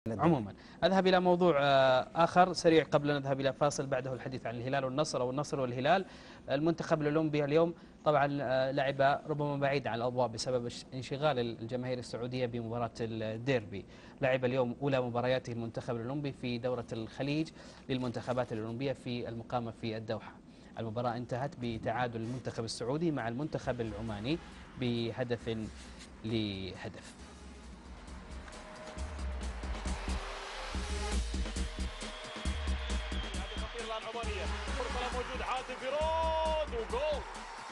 عموما أذهب إلى موضوع آخر سريع قبل أن نذهب إلى فاصل بعده الحديث عن الهلال والنصر أو النصر والهلال. المنتخب الأولمبي اليوم طبعا لعب ربما بعيد عن الأضواء بسبب انشغال الجماهير السعودية بمباراة الديربي. لعب اليوم أولى مبارياته المنتخب الأولمبي في دورة الخليج للمنتخبات الأولمبية في المقامة في الدوحة. المباراة انتهت بتعادل المنتخب السعودي مع المنتخب العماني بهدف لهدف. العمانية فرصة موجود حاتم فيرود وجول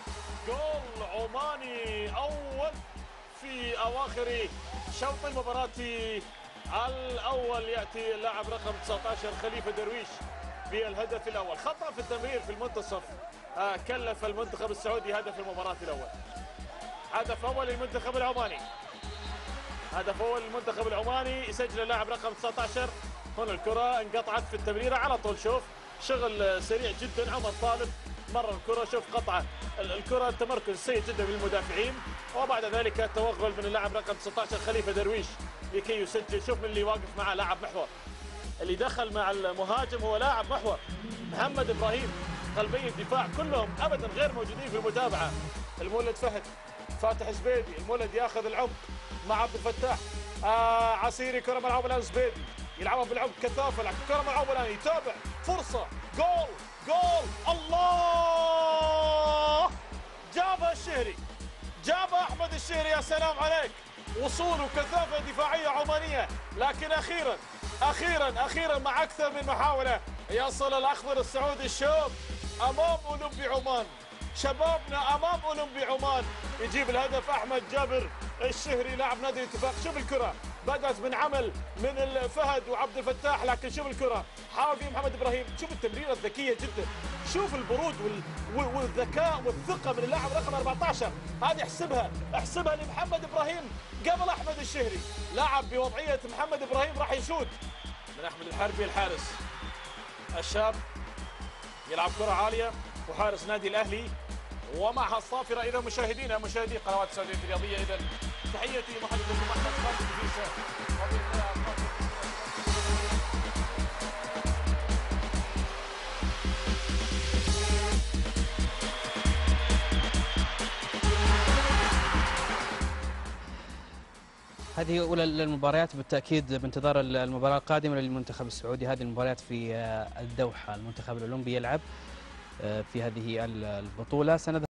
عماني أول في أواخر شوط المباراة الأول. يأتي اللاعب رقم 19 خليفة درويش بالهدف الأول. خطأ في التمرير في المنتصف كلف المنتخب السعودي هدف المباراة الأول. هدف أول للمنتخب العماني، هدف أول للمنتخب العماني يسجل اللاعب رقم 19. هنا الكرة انقطعت في التمريرة على طول. شوف شغل سريع جدا عمر طالب مرة الكرة، شوف قطعة الكرة، تمركز سيء جدا من المدافعين، وبعد ذلك توغل من اللاعب رقم 19 خليفة درويش لكي يسجل. شوف من اللي واقف معه لاعب محور، اللي دخل مع المهاجم هو لاعب محور محمد ابراهيم. قلبي الدفاع كلهم ابدا غير موجودين في المتابعة. المولد فهد، فاتح زبيدي، المولد ياخذ العمق مع عبد الفتاح عسيري. كرة ملعوبة الان زبيدي يلعبها بالعمق كثافة، لكن كرة ملعوبة الان يتابع فرصة جول الله، جابها الشهري، جابها احمد الشهري. يا سلام عليك، وصول وكثافة دفاعية عمانية، لكن اخيرا مع اكثر من محاولة يصل الاخضر السعودي الشوب امام اولمبي عمان. شبابنا امام اولمبي عمان يجيب الهدف احمد جابر الشهري لاعب نادي الاتفاق. شوف الكرة بدأت من عمل من فهد وعبد الفتاح، لكن شوف الكرة حاول فيه محمد ابراهيم. شوف التمريرة الذكية جدا، شوف البرود والذكاء والثقة من اللاعب رقم 14. هذه احسبها لمحمد ابراهيم قبل احمد الشهري. لاعب بوضعية محمد ابراهيم راح يسود. من احمد الحربي الحارس الشاب يلعب كرة عالية، وحارس نادي الاهلي ومعها الصافرة. إذا مشاهدي قنوات السعودية الرياضية، إذا تحياتي محدثكم أحمد خالد فيسا. هذه أولى المباريات بالتأكيد بانتظار المباراة القادمة للمنتخب السعودي. هذه المباريات في الدوحة، المنتخب الأولمبي يلعب في هذه البطولة.